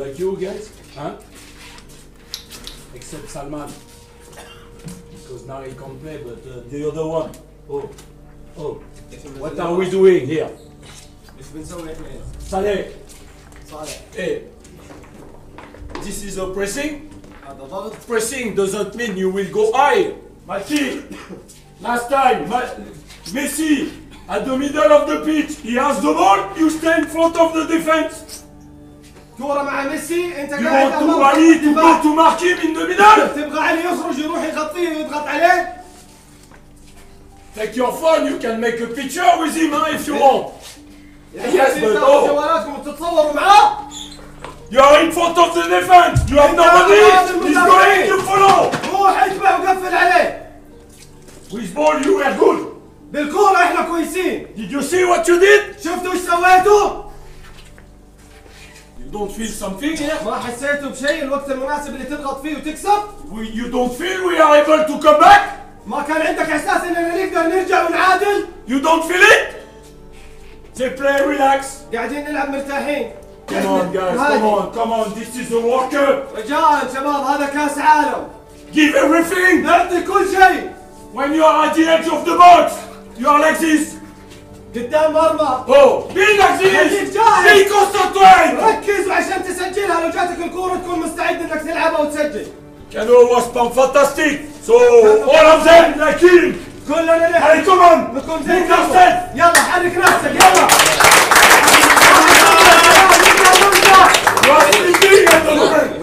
like you guys, huh? Except Salman, because now he can't play, but the other one. Oh, what are we doing here? ايش بنسوي احنا؟ Saleh, صالح hey, this is a pressing. هذا ضغط. Pressing doesn't mean you will go high. Mati, last time, Messi, at the middle of the pitch, he has the ball, you stay in front of the defense. كورة مع ميسي انت You قاعد want to Ali to go to mark him in the middle? تبغى علي يخرج يروح يغطيه ويضغط عليه؟ Take your phone, you can make a picture with him if you want. Yes, but oh, جوالاتكم وتتصوروا معاه؟ you are in front of the defense. You have nobody. He's going to follow. روح اتبع وقفل عليه. With ball, you were good. بالكورة احنا كويسين. Did you see what you did? شفتوا ايش سويتوا؟ You don't feel something here? ما حسيتوا بشيء الوقت المناسب اللي تضغط فيه وتكسب؟ You don't feel we are able to come back? ما كان عندك احساس اننا نقدر نرجع ونعادل؟ You don't feel it? They play relax. قاعدين نلعب مرتاحين. Come on guys, come on, this is a World Cup. رجاء شباب هذا كاس عالم. Give everything. نعطي كل شيء. When you are at the edge of the box, you are like this. قدام مرمى. Oh, be like this. خليك جاهز. Be concentrated. ركز عشان تسجلها لو جاتك الكورة تكون مستعد انك تلعبها وتسجل. Cano was fantastic. So all of them like him. كلنا نلعب. Allez, come on. نكون زي Move yourself. يلا حرك نفسك يلا. You are sleeping at the moment.